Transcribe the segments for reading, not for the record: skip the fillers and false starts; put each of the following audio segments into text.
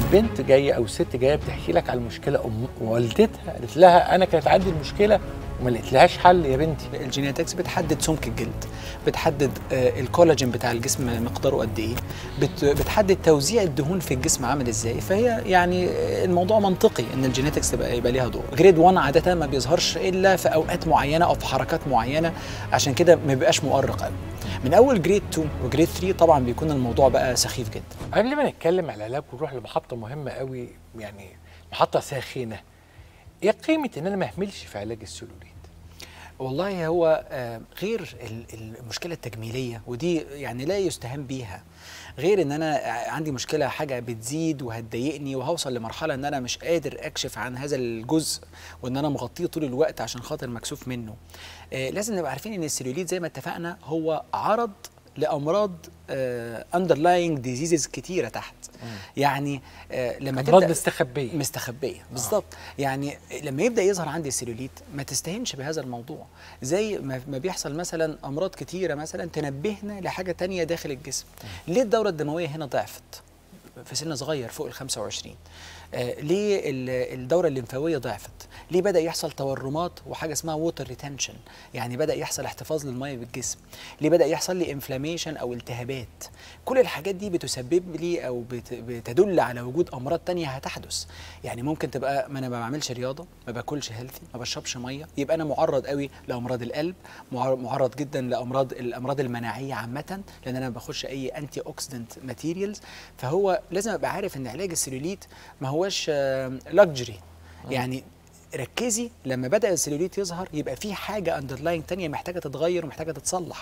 بنت جايه او ست جايه بتحكي لك على المشكله، والدتها قالت لها انا كانت عندي المشكله وما لقيتلهاش حل يا بنتي. الجينيتكس بتحدد سمك الجلد، بتحدد الكولاجين بتاع الجسم مقداره قد ايه، بتحدد توزيع الدهون في الجسم عامل ازاي. فهي يعني الموضوع منطقي ان الجينيتكس يبقى ليها دور. جريد 1 عاده ما بيظهرش الا في اوقات معينه او في حركات معينه، عشان كده ما بيبقاش مؤرق قوي. من اول جريد 2 وجريد 3 طبعا بيكون الموضوع بقى سخيف جدا. قبل ما نتكلم على العلاج ونروح لمحطه مهمه قوي، يعني محطه ساخنه، ايه قيمه ان انا ما اهملش في علاج السلوليت؟ والله هو غير المشكله التجميليه، ودي يعني لا يستهان بيها، غير ان انا عندي مشكله حاجه بتزيد وهتضايقني وهوصل لمرحله ان انا مش قادر اكشف عن هذا الجزء، وان انا مغطيه طول الوقت عشان خاطر مكسوف منه. لازم نبقى عارفين ان السلوليت زي ما اتفقنا هو عرض لامراض underlying diseases كتيره تحت. يعني لما امراض تبدا مستخبيه بالظبط. يعني لما يبدا يظهر عندي السلوليت ما تستهينش بهذا الموضوع، زي ما بيحصل مثلا امراض كتيره مثلا تنبهنا لحاجه تانية داخل الجسم. ليه الدوره الدمويه هنا ضعفت في سن صغير فوق ال 25؟ ليه الدورة الليمفاوية ضعفت؟ ليه بدأ يحصل تورمات وحاجة اسمها ووتر ريتنشن، يعني بدأ يحصل احتفاظ للمية بالجسم؟ ليه بدأ يحصل لي انفلاميشن أو التهابات؟ كل الحاجات دي بتسبب لي أو بتدل على وجود أمراض تانية هتحدث. يعني ممكن تبقى ما أنا ما بعملش رياضة، ما باكلش هيلثي، ما بشربش مية، يبقى أنا معرض قوي لأمراض القلب، معرض جدا الأمراض المناعية عامة، لأن أنا ما باخدش أي أنتي أوكسيدنت ماتيريالز. فهو لازم أبقى عارف إن علاج السلوليت ما هوش لاكجري. يعني ركزي لما بدأ السلوليت يظهر يبقى في حاجة اندرلاين تانية محتاجة تتغير ومحتاجة تتصلح.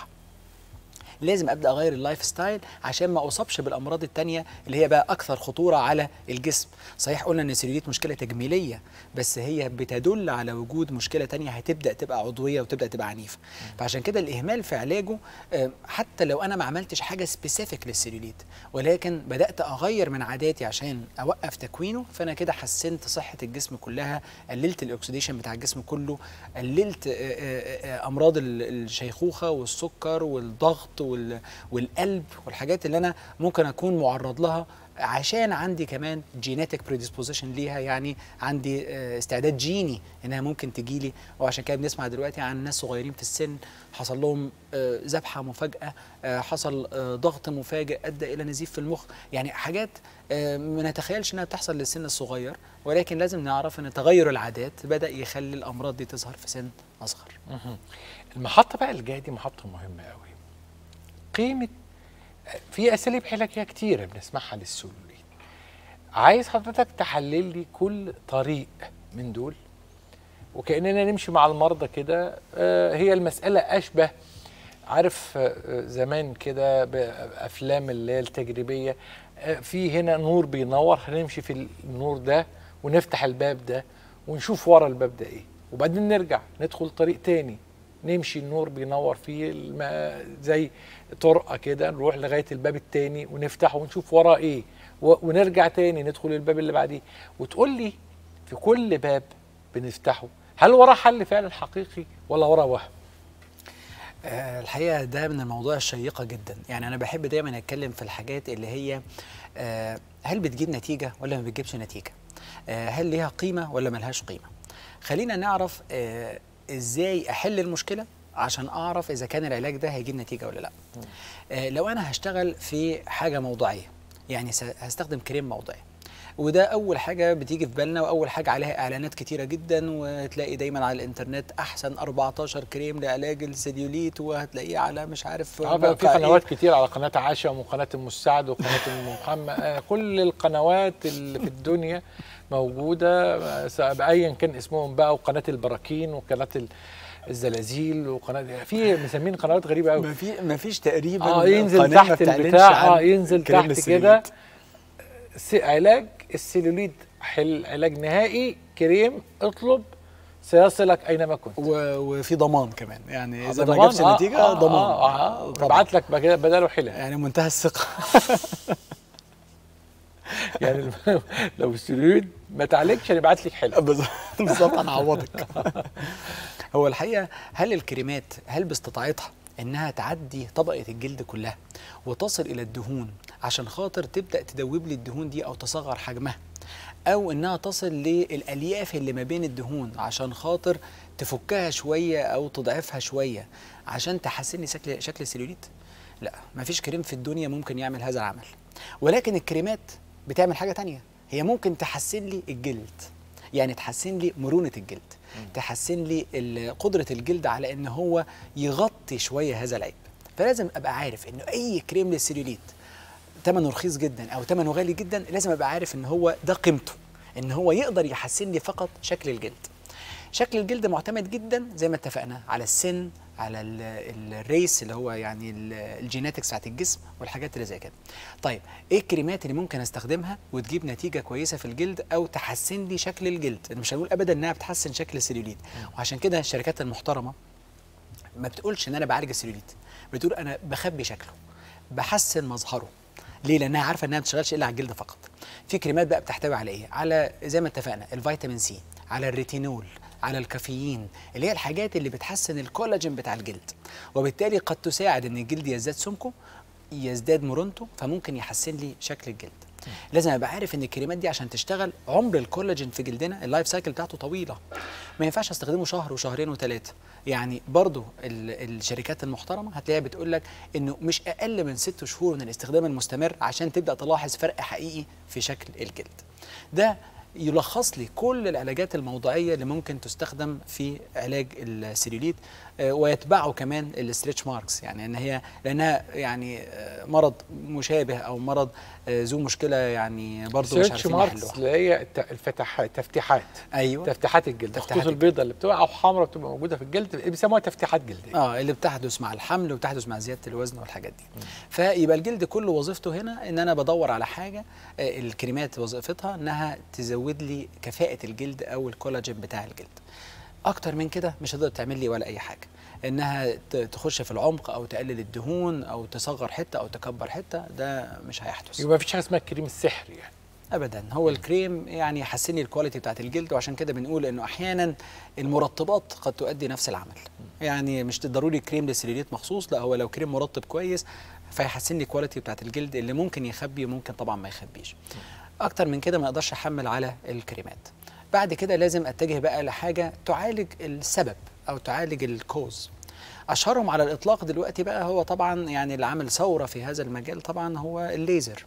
لازم ابدا اغير اللايف ستايل عشان ما اصابش بالامراض التانية اللي هي بقى اكثر خطوره على الجسم. صحيح قلنا ان السلوليت مشكله تجميليه، بس هي بتدل على وجود مشكله تانية هتبدا تبقى عضويه وتبدا تبقى عنيفه. فعشان كده الاهمال في علاجه، حتى لو انا ما عملتش حاجه سبيسيفيك للسلوليت ولكن بدات اغير من عاداتي عشان اوقف تكوينه، فانا كده حسنت صحه الجسم كلها، قللت الاكسديشن بتاع الجسم كله، قللت امراض الشيخوخه والسكر والضغط والقلب والحاجات اللي انا ممكن اكون معرض لها عشان عندي كمان جينيتك بريدisposition ليها. يعني عندي استعداد جيني انها ممكن تجي لي. وعشان كده بنسمع دلوقتي عن ناس صغيرين في السن حصل لهم ذبحه مفاجاه، حصل ضغط مفاجئ ادى الى نزيف في المخ. يعني حاجات ما نتخيلش انها بتحصل للسن الصغير، ولكن لازم نعرف ان تغير العادات بدا يخلي الامراض دي تظهر في سن اصغر. المحطه بقى اللي جايه دي محطه مهمه قوي. قيمة في أساليب علاجية كتيرة بنسمعها للسلوليت. عايز حضرتك تحلل لي كل طريق من دول، وكأننا نمشي مع المرضى كده. هي المسألة أشبه، عارف زمان كده بأفلام اللي هي التجريبية، في هنا نور بينور، هنمشي في النور ده ونفتح الباب ده ونشوف ورا الباب ده إيه، وبعدين نرجع ندخل طريق تاني نمشي النور بينور فيه زي طرقه كده، نروح لغايه الباب التاني ونفتحه ونشوف وراه ايه، ونرجع تاني ندخل الباب اللي بعديه. وتقول لي في كل باب بنفتحه هل وراه حل فعلا حقيقي ولا وراه وهم؟ الحقيقه ده من المواضيع الشيقه جدا. يعني انا بحب دايما اتكلم في الحاجات اللي هي هل بتجيب نتيجه ولا ما بتجيبش نتيجه، هل ليها قيمه ولا ملهاش قيمه. خلينا نعرف ازاي احل المشكله عشان اعرف اذا كان العلاج ده هيجيب نتيجه ولا لا. لو انا هشتغل في حاجه موضعيه، يعني هستخدم كريم موضعي، وده اول حاجه بتيجي في بالنا واول حاجه عليها اعلانات كتيره جدا، وتلاقي دايما على الانترنت احسن 14 كريم لعلاج السليوليت، وهتلاقيه على مش عارف في قنوات كتير، على قناه عشا وقناه ام السعد وقناه ام محمد، كل القنوات اللي في الدنيا موجوده ايا كان اسمهم بقى، وقناه البراكين وقناه الزلازل وقناه، في مسمين قنوات غريبه قوي. ما فيش تقريبا ينزل تحت البتاع، ينزل تحت كده علاج السلوليت، علاج نهائي، كريم اطلب سيصلك اينما كنت، وفي ضمان كمان. يعني اذا ما جابش نتيجه ضمان، بعت لك بداله حلة، يعني منتهى الثقه. يعني لو السلوليت ما تعالجش هنبعت لك حلة بالظبط هنعوضك. هو الحقيقه هل الكريمات باستطاعتها انها تعدي طبقه الجلد كلها وتصل الى الدهون عشان خاطر تبدا تدوب لي الدهون دي او تصغر حجمها، او انها تصل للالياف اللي ما بين الدهون عشان خاطر تفكها شويه او تضعفها شويه عشان تحسن لي شكل السيلوليت. لا، مفيش كريم في الدنيا ممكن يعمل هذا العمل. ولكن الكريمات بتعمل حاجه تانية، هي ممكن تحسن لي الجلد، يعني تحسن لي مرونه الجلد، تحسن لي قدره الجلد على ان هو يغطي شويه هذا العيب. فلازم ابقى عارف انه اي كريم للسيلوليت ثمنه رخيص جدا او ثمنه غالي جدا، لازم ابقى عارف ان هو ده قيمته، ان هو يقدر يحسن لي فقط شكل الجلد. شكل الجلد معتمد جدا زي ما اتفقنا على السن، على الريس اللي هو يعني الجيناتكس بتاعت الجسم والحاجات اللي زي كده. طيب ايه الكريمات اللي ممكن استخدمها وتجيب نتيجه كويسه في الجلد او تحسن لي شكل الجلد؟ انا مش هقول ابدا انها بتحسن شكل السيلوليت، وعشان كده الشركات المحترمه ما بتقولش ان انا بعالج السيلوليت، بتقول انا بخبي شكله، بحسن مظهره. ليه؟ لانها عارفه انها ما بتشتغلش الا على الجلد فقط. في كريمات بقى بتحتوي على ايه؟ على زي ما اتفقنا الفيتامين سي، على الريتينول، على الكافيين، اللي هي الحاجات اللي بتحسن الكولاجين بتاع الجلد، وبالتالي قد تساعد ان الجلد يزداد سمكه، يزداد مرونته، فممكن يحسن لي شكل الجلد. لازم ابقى عارف ان الكريمات دي عشان تشتغل، عمر الكولاجين في جلدنا اللايف سايكل بتاعته طويله، ما ينفعش استخدمه شهر وشهرين وثلاثه. يعني برضو الشركات المحترمه هتلاقيها بتقول لك انه مش اقل من 6 شهور من الاستخدام المستمر عشان تبدا تلاحظ فرق حقيقي في شكل الجلد. ده يلخص لي كل العلاجات الموضعيه اللي ممكن تستخدم في علاج السيلوليت، ويتبعه كمان الستريتش ماركس، يعني ان هي لانها يعني مرض مشابه او مرض ذو مشكله، يعني برضه مش عارفين ماركس اللي هي تفتيحات. ايوه، تفتيحات الجلد، الخطوط البيضاء اللي بتبقى او حمراء بتبقى موجوده في الجلد بيسموها تفتيحات جلديه. اللي بتحدث مع الحمل وبتحدث مع زياده الوزن والحاجات دي. فيبقى الجلد كله وظيفته هنا ان انا بدور على حاجه، الكريمات وظيفتها انها تزود لي كفاءه الجلد او الكولاجين بتاع الجلد. اكتر من كده مش هتقدر تعمل لي ولا اي حاجه، انها تخش في العمق او تقلل الدهون او تصغر حته او تكبر حته، ده مش هيحدث. يبقى مفيش حاجه اسمها الكريم السحري يعني ابدا. هو الكريم يعني يحسن لي الكواليتي بتاعت الجلد، وعشان كده بنقول انه احيانا المرطبات قد تؤدي نفس العمل. يعني مش ضروري كريم للسيلوليت مخصوص، لا، هو لو كريم مرطب كويس فيحسن لي الكواليتي بتاعت الجلد اللي ممكن يخبي وممكن طبعا ما يخبيش. اكتر من كده ما اقدرش احمل على الكريمات. بعد كده لازم اتجه بقى لحاجه تعالج السبب او تعالج الكوز. اشهرهم على الاطلاق دلوقتي بقى هو طبعا يعني اللي عامل ثوره في هذا المجال طبعا هو الليزر.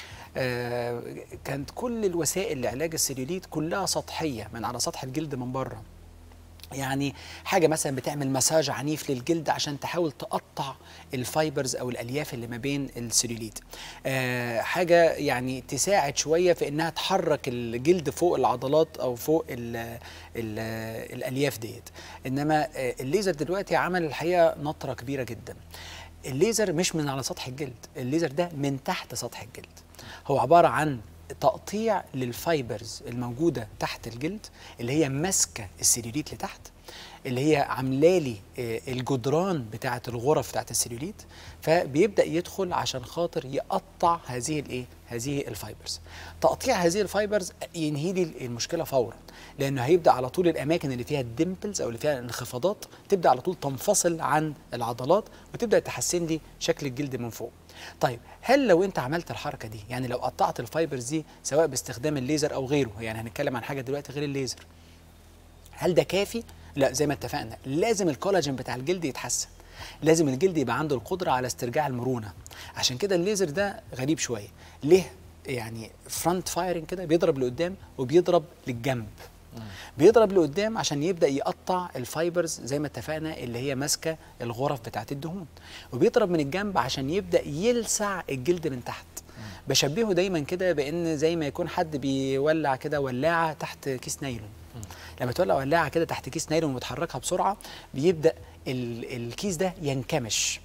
كانت كل الوسائل لعلاج السيلوليت كلها سطحيه من على سطح الجلد من بره، يعني حاجه مثلا بتعمل مساج عنيف للجلد عشان تحاول تقطع الفايبرز او الالياف اللي ما بين السيلوليت، حاجه يعني تساعد شويه في انها تحرك الجلد فوق العضلات او فوق الالياف ديت. انما الليزر دلوقتي عمل الحقيقه نطره كبيره جدا. الليزر مش من على سطح الجلد، الليزر ده من تحت سطح الجلد. هو عباره عن تقطيع للفايبرز الموجوده تحت الجلد اللي هي ماسكه السيلوليت لتحت، اللي هي عامله لي الجدران بتاعه الغرف بتاعه السيلوليت، فبيبدا يدخل عشان خاطر يقطع هذه الفايبرز. تقطيع هذه الفايبرز ينهي لي المشكله فورا، لانه هيبدا على طول الاماكن اللي فيها الديمبلز او اللي فيها الانخفاضات تبدا على طول تنفصل عن العضلات وتبدا تحسن لي شكل الجلد من فوق. طيب هل لو انت عملت الحركه دي، يعني لو قطعت الفايبرز دي سواء باستخدام الليزر او غيره، يعني هنتكلم عن حاجه دلوقتي غير الليزر، هل ده كافي؟ لا، زي ما اتفقنا لازم الكولاجين بتاع الجلد يتحسن، لازم الجلد يبقى عنده القدره على استرجاع المرونه. عشان كده الليزر ده غريب شويه، ليه؟ يعني فرونت فايرنج كده، بيضرب لقدام وبيضرب للجنب. بيضرب لقدام عشان يبدا يقطع الفايبرز زي ما اتفقنا اللي هي ماسكه الغرف بتاعت الدهون، وبيضرب من الجنب عشان يبدا يلسع الجلد من تحت. بشبهه دايما كده بان زي ما يكون حد بيولع كده ولاعه تحت كيس نايلون. لما تولع ولاعه كده تحت كيس نايلون وتحركها بسرعه بيبدا الكيس ده ينكمش.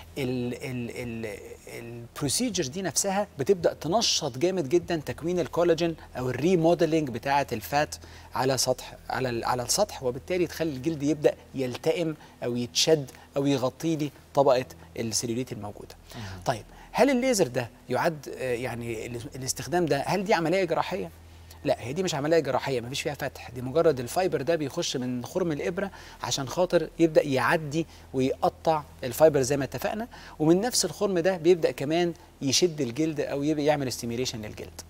البروسيجر دي نفسها بتبدا تنشط جامد جدا تكوين الكولاجين او الريموديلنج بتاعه الفات على السطح، وبالتالي تخلي الجلد يبدا يلتئم او يتشد او يغطي لي طبقه السيلوليت الموجوده. طيب هل الليزر ده يعد يعني الاستخدام ده هل دي عمليه جراحيه؟ لا، هي دي مش عمليه جراحيه، مفيش فيها فتح، دي مجرد الفايبر ده بيخش من خرم الابره عشان خاطر يبدا يعدي ويقطع الفايبر زي ما اتفقنا، ومن نفس الخرم ده بيبدا كمان يشد الجلد او يبدا يعمل ستيميوليشن للجلد.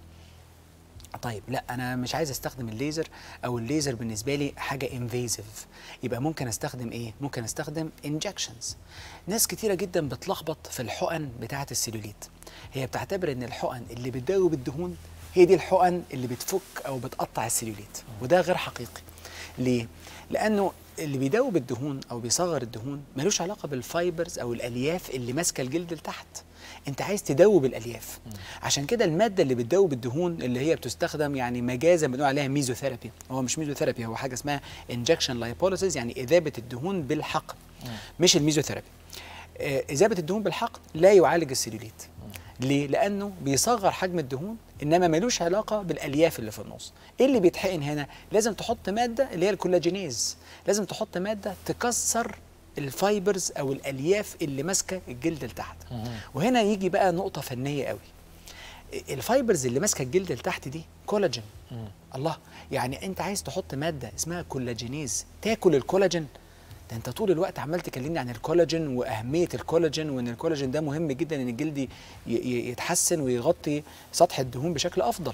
طيب لا، انا مش عايز استخدم الليزر، او الليزر بالنسبه لي حاجه انفيزيف، يبقى ممكن استخدم ايه؟ ممكن استخدم انجكشنز. ناس كتيره جدا بتلخبط في الحقن بتاعه السيلوليت، هي بتعتبر ان الحقن اللي بتداوي بالدهون هي دي الحقن اللي بتفك او بتقطع السيلوليت، وده غير حقيقي. ليه؟ لانه اللي بيداوي بالدهون او بيصغر الدهون ملوش علاقه بالفايبرز او الالياف اللي ماسكه الجلد لتحت، انت عايز تدوب الالياف. عشان كده الماده اللي بتدوب الدهون اللي هي بتستخدم يعني مجازا بنقول عليها ميزوثيرابي، هو مش ميزوثيرابي، هو حاجه اسمها انجكشن لايبوليسيس، يعني اذابه الدهون بالحقن، مش الميزوثيرابي. اذابه الدهون بالحقن لا يعالج السيلوليت. ليه؟ لانه بيصغر حجم الدهون انما ملوش علاقه بالالياف اللي في النص. ايه اللي بيتحقن هنا؟ لازم تحط ماده اللي هي الكولاجينيز، لازم تحط ماده تكسر الفايبرز او الالياف اللي ماسكه الجلد لتحت. وهنا يجي بقى نقطه فنيه قوي. الفايبرز اللي ماسكه الجلد لتحت دي كولاجين. الله، يعني انت عايز تحط ماده اسمها كولاجينيز تاكل الكولاجين؟ ده انت طول الوقت عمال تكلمني عن الكولاجين واهميه الكولاجين، وان الكولاجين ده مهم جدا ان الجلد يتحسن ويغطي سطح الدهون بشكل افضل.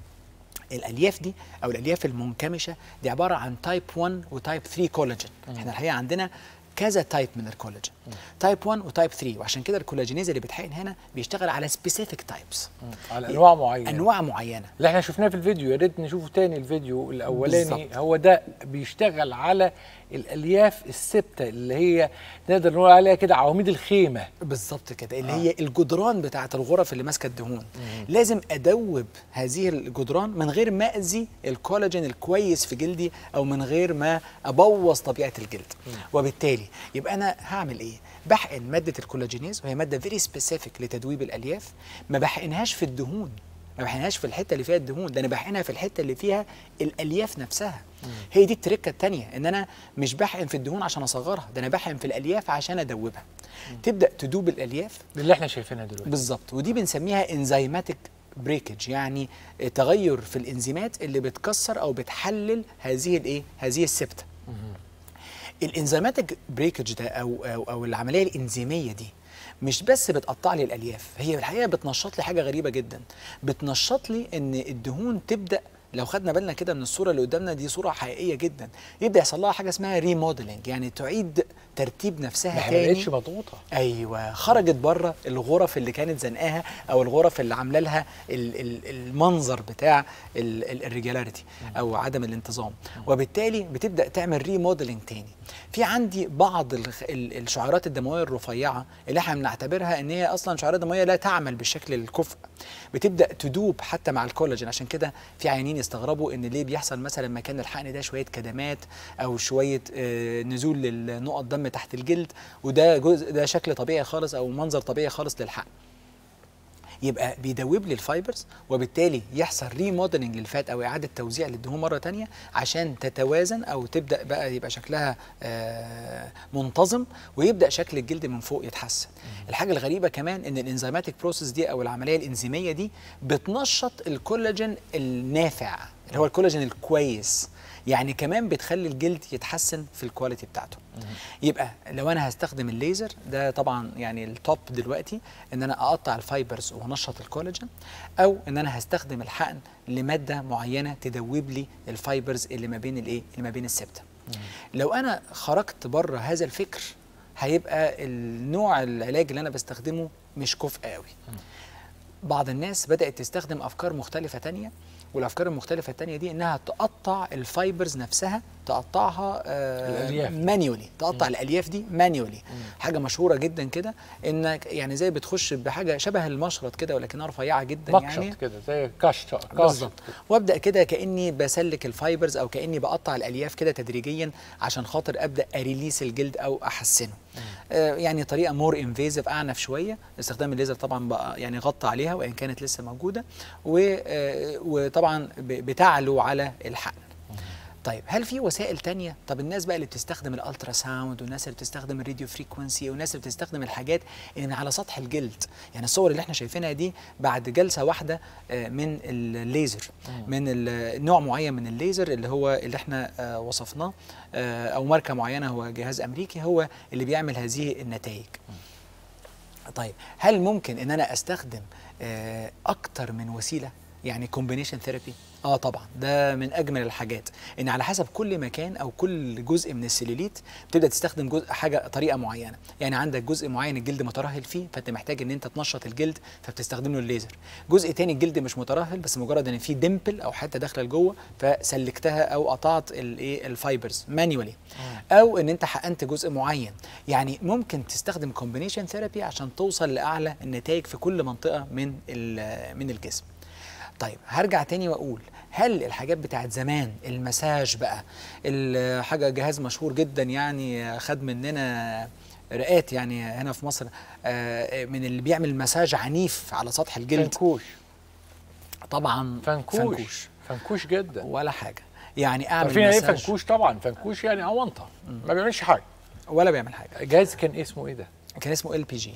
الالياف دي او الالياف المنكمشه دي عباره عن تايب 1 وتايب 3 كولاجين. احنا الحقيقه عندنا كذا تايب من الكولاجين، تايب 1 وتايب 3، وعشان كده الكولاجينيز اللي بيتحقن هنا بيشتغل على سبيسيفيك تايبس، على انواع معينه، انواع معينه اللي احنا شفناه في الفيديو. يا ريت نشوفه تاني، الفيديو الاولاني بالزبط. هو ده بيشتغل على الالياف الثابته اللي هي نقدر نقول عليها كده عواميد الخيمه. بالظبط كده، اللي هي الجدران بتاعه الغرف اللي ماسكه الدهون. لازم ادوب هذه الجدران من غير ما اذي الكولاجين الكويس في جلدي، او من غير ما ابوظ طبيعه الجلد. وبالتالي يبقى انا هعمل ايه؟ بحقن ماده الكولاجينيز، وهي ماده فيري سبيسيفيك لتدويب الالياف. ما بحقنهاش في الدهون، ما بحقنهاش في الحته اللي فيها الدهون، ده انا بحقنها في الحته اللي فيها الالياف نفسها. هي دي التركه الثانيه، ان انا مش بحقن في الدهون عشان اصغرها، ده انا بحقن في الالياف عشان ادوبها. تبدا تدوب الالياف اللي احنا شايفينها دلوقتي بالظبط، ودي بنسميها انزيماتيك بريكج، يعني تغير في الانزيمات اللي بتكسر او بتحلل هذه الايه؟ هذه السبته. الانزيماتيك بريكج ده او العمليه الانزيميه دي مش بس بتقطع لي الالياف، هي الحقيقه بتنشط لي حاجه غريبه جدا، بتنشط لي ان الدهون تبدا، لو خدنا بالنا كده من الصوره اللي قدامنا دي صوره حقيقيه جدا، يبدا يحصل لها حاجه اسمها ريموديلنج، يعني تعيد ترتيب نفسها تاني. ما بقتش مضغوطه. ايوه، خرجت بره الغرف اللي كانت زنقاها، او الغرف اللي عامله لها المنظر بتاع الريجولاريتي او عدم الانتظام، وبالتالي بتبدا تعمل ريموديلنج تاني. في عندي بعض الشعيرات الدمويه الرفيعه اللي احنا بنعتبرها ان هي اصلا شعيرات دمويه لا تعمل بالشكل الكفء، بتبدا تدوب حتى مع الكولاجين. عشان كده في عيانين يستغربوا ان ليه بيحصل مثلا مكان الحقن ده شويه كدمات او شويه نزول للنقط دم تحت الجلد، وده جزء، ده شكل طبيعي خالص او منظر طبيعي خالص للحقن. يبقى بيدوب لي الفايبرز، وبالتالي يحصل ريموديلنج للفات او اعاده توزيع للدهون مره ثانيه عشان تتوازن او تبدا بقى يبقى شكلها منتظم، ويبدا شكل الجلد من فوق يتحسن. الحاجه الغريبه كمان ان الانزيماتيك بروسيس دي او العمليه الانزيميه دي بتنشط الكولاجين النافع اللي هو الكولاجين الكويس، يعني كمان بتخلي الجلد يتحسن في الكواليتي بتاعته. يبقى لو انا هستخدم الليزر ده طبعا يعني التوب دلوقتي ان انا اقطع الفايبرز وانشط الكولاجين، او ان انا هستخدم الحقن لماده معينه تدوب لي الفايبرز اللي ما بين الايه؟ اللي ما بين السبته. لو انا خرجت بره هذا الفكر هيبقى النوع العلاج اللي انا بستخدمه مش كفء قوي. بعض الناس بدات تستخدم افكار مختلفه تانية، والافكار المختلفه الثانيه دي انها تقطع الفايبرز نفسها، تقطعها مانيولي، تقطع الالياف دي مانيولي. حاجه مشهوره جدا كده، انك يعني زي بتخش بحاجه شبه المشرط كده ولكنها رفيعه جدا، يعني كده زي كشط بالظبط، وابدا كده كاني بسلك الفايبرز او كاني بقطع الالياف كده تدريجيا عشان خاطر ابدا اريليس الجلد او احسنه. يعني طريقه مور انفيزيف، اعنف شويه. استخدام الليزر طبعا بقى يعني غطى عليها وان كانت لسه موجوده، وطبعا بتعلو على الحقن. طيب هل في وسائل تانية؟ طب الناس بقى اللي بتستخدم الالترا ساوند، والناس اللي بتستخدم الراديو فريكونسي، والناس اللي بتستخدم الحاجات اللي على سطح الجلد، يعني الصور اللي احنا شايفينها دي بعد جلسه واحده من الليزر، من نوع معين من الليزر اللي هو اللي احنا وصفناه، او ماركه معينه، هو جهاز امريكي هو اللي بيعمل هذه النتائج. طيب هل ممكن ان انا استخدم اكتر من وسيله، يعني كومبينيشن ثيرابي؟ طبعا، ده من اجمل الحاجات، ان على حسب كل مكان او كل جزء من السلوليت بتبدا تستخدم طريقه معينه. يعني عندك جزء معين الجلد مترهل فيه، فانت محتاج ان انت تنشط الجلد، فبتستخدم له الليزر. جزء تاني الجلد مش مترهل، بس مجرد ان في ديمبل او حته داخله لجوه، فسلكتها او قطعت الفايبرز مانيولي، او ان انت حقنت جزء معين. يعني ممكن تستخدم كومبينيشن ثيرابي عشان توصل لاعلى النتائج في كل منطقه من الجسم. طيب هرجع تاني واقول، هل الحاجات بتاعت زمان، المساج بقى، الحاجه جهاز مشهور جدا يعني خد مننا رئات يعني هنا في مصر، من اللي بيعمل مساج عنيف على سطح الجلد؟ فنكوش. طبعا فنكوش جدا. ولا حاجه، يعني اعمل عارفين مساج. ايه فنكوش؟ طبعا فنكوش يعني اونطه، ما بيعملش حاجه ولا بيعمل حاجه. جهاز كان اسمه ايه ده؟ كان اسمه LPG.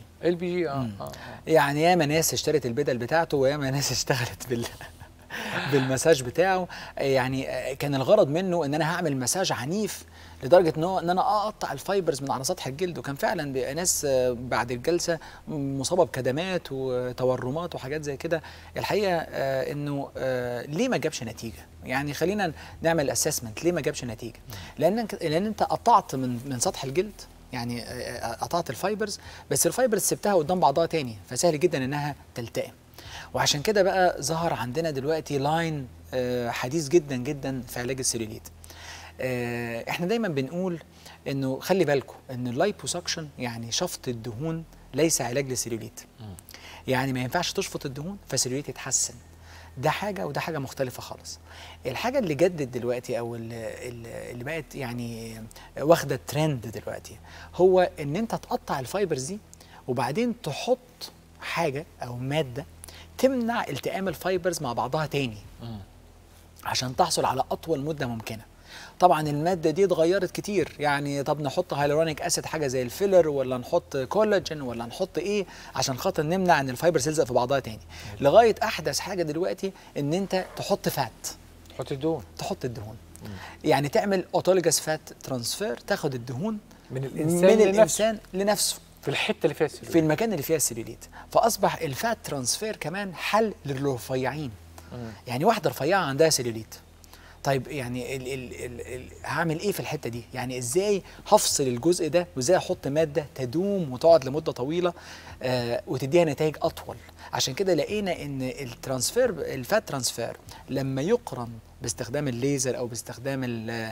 يعني ياما ناس اشترت البدل بتاعته، وياما ناس اشتغلت بالمساج بتاعه. يعني كان الغرض منه ان انا هعمل مساج عنيف لدرجه ان انا اقطع الفايبرز من على سطح الجلد، وكان فعلا ناس بعد الجلسه مصابه بكدمات وتورمات وحاجات زي كده. الحقيقه انه ليه ما جابش نتيجه؟ يعني خلينا نعمل اسسمنت، ليه ما جابش نتيجه؟ لان انت قطعت من سطح الجلد، يعني قطعت الفايبرز، بس الفايبرز سبتها قدام بعضها تاني، فسهل جدا انها تلتئم. وعشان كده بقى ظهر عندنا دلوقتي لاين حديث جدا جدا في علاج السلوليت. احنا دايما بنقول انه خلي بالكم ان اللايبوسكشن، يعني شفط الدهون، ليس علاج للسلوليت. يعني ما ينفعش تشفط الدهون فالسلوليت يتحسن، ده حاجه وده حاجه مختلفه خالص. الحاجه اللي جدت دلوقتي او اللي بقت يعني واخده ترند دلوقتي، هو ان انت تقطع الفايبرز دي وبعدين تحط حاجه او ماده تمنع التئام الفايبرز مع بعضها تاني عشان تحصل على اطول مده ممكنه. طبعا الماده دي اتغيرت كتير، يعني طب نحط هيالورونيك اسيد حاجه زي الفيلر، ولا نحط كولاجين، ولا نحط ايه عشان خاطر نمنع ان الفايبرز تلزق في بعضها تاني، لغايه احدث حاجه دلوقتي ان انت تحط فات، تحط الدهون. يعني تعمل اوتوليجاس فات ترانسفير، تاخد الدهون من الانسان لنفسه في الحته اللي فيها السلوليت، في المكان اللي فيها السلوليت. فاصبح الفات ترانسفير كمان حل للرفيعين. يعني واحده رفيعه عندها سلوليت، طيب يعني هعمل ايه في الحته دي؟ يعني ازاي هفصل الجزء ده، وازاي احط ماده تدوم وتقعد لمده طويله وتديها نتائج اطول؟ عشان كده لقينا ان الفات ترانسفير لما يقرن باستخدام الليزر او باستخدام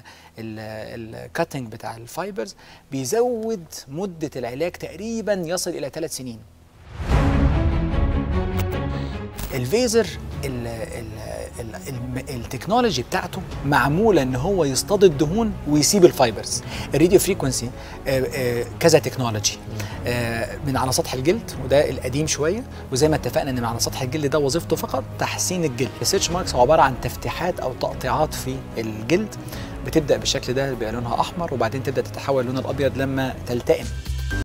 الكاتنج بتاع الفايبرز بيزود مده العلاج تقريبا يصل الى 3 سنين. الفيزر التكنولوجي بتاعته معموله ان هو يصطاد الدهون ويسيب الفايبرز. الراديو فريكونسي كذا تكنولوجي، من على سطح الجلد وده القديم شويه، وزي ما اتفقنا ان من على سطح الجلد ده وظيفته فقط تحسين الجلد. السيرش ماركس هو عباره عن تفتيحات او تقطيعات في الجلد، بتبدا بالشكل ده بيبقى لونها احمر، وبعدين تبدا تتحول لون الابيض لما تلتئم.